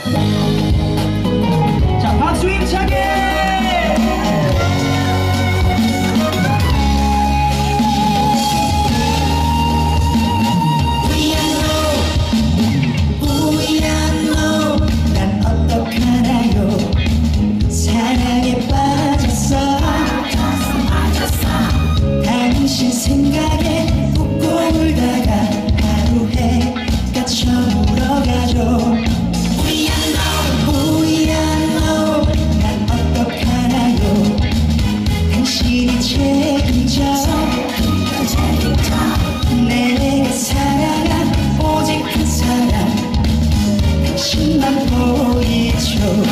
자, 박수 힘차게. 생각에 웃고 울다가 하루 해가 저물어가죠. We are low, 난 어떡하나요? 당신이 책임져. 내가 사랑한 오직 그 사람 당신만 보이죠.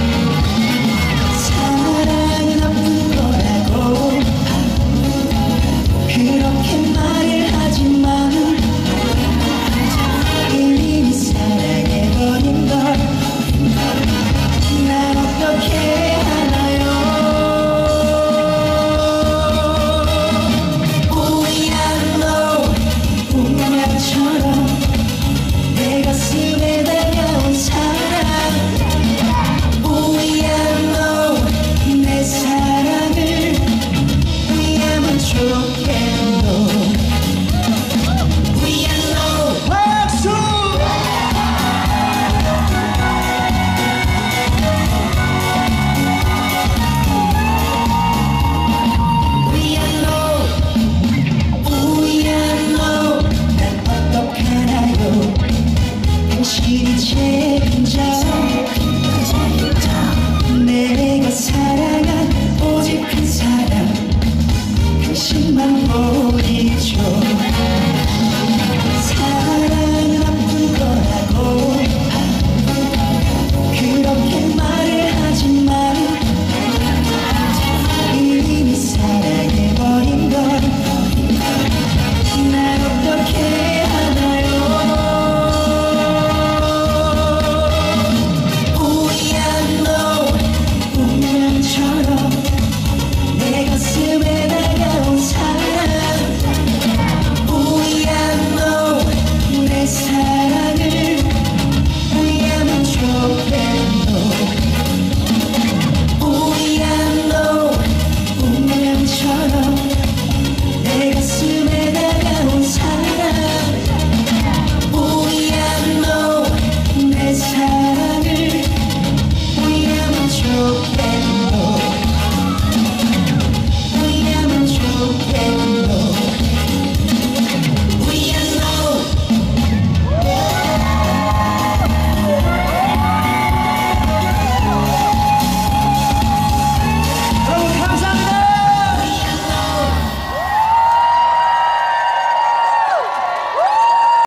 사랑은 아픈 거라고 그렇게 말을 하지만 이미 사랑해버린 걸 난 어떻게 하나요? We are low, 운명처럼 내 가슴에 달려온 사랑. We are low, 내 사랑을 위하면 좋겠노. We are low. 박수. We are low, we are low. 난 어떡하나요? 당신이 책임져.